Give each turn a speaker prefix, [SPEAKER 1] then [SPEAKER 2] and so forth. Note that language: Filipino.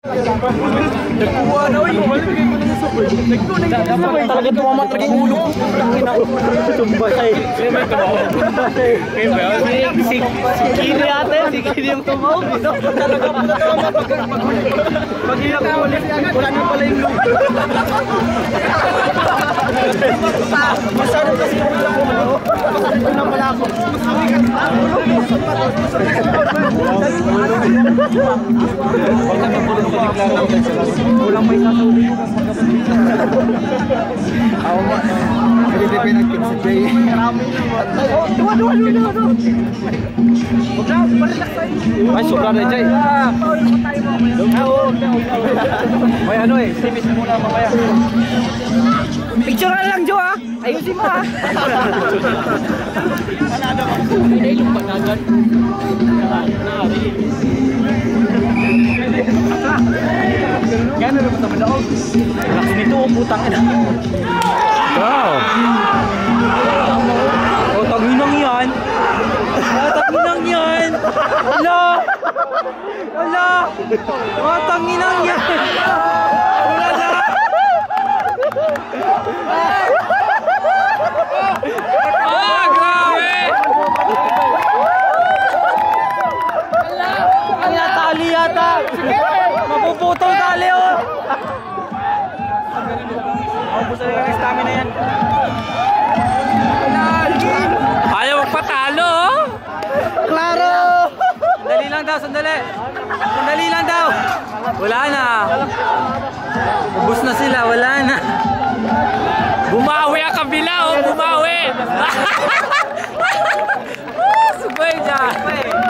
[SPEAKER 1] Nagkuha na uy. Talaga tumamat lagi yung ulo ko. Sumbay. Si Kili ate, si Kili yung tumaw. Talaga po na tumamat. Pag hilak ko ulit, wala na pala yung lupa. Masyado kasi yung ulo ko. Masyado na pala ako. Walang may sasauli ko kasi ako ba? Hindi din pinagpin sa Jay. Duwa. Ay, sobra na Jay. May ano eh, simis muna mamaya. Picture na lang Jo ha. Ayusin mo ha. Hindi yung panagan. Gano'n rin naman ako. Lakas nito ang putang ina. Wow. O, taginang yan. Taginang yan. Ala. O, taginang yan. Wala na. Grabe. Ang tali yata. Mapuputol tali oh. Maubos na yung stamina yan. Ayaw magpatalo oh. Klaro. Sandali lang daw. Wala na. Ubus na sila, wala na. Bumawi ang kabila oh, bumawi. Subay dyan.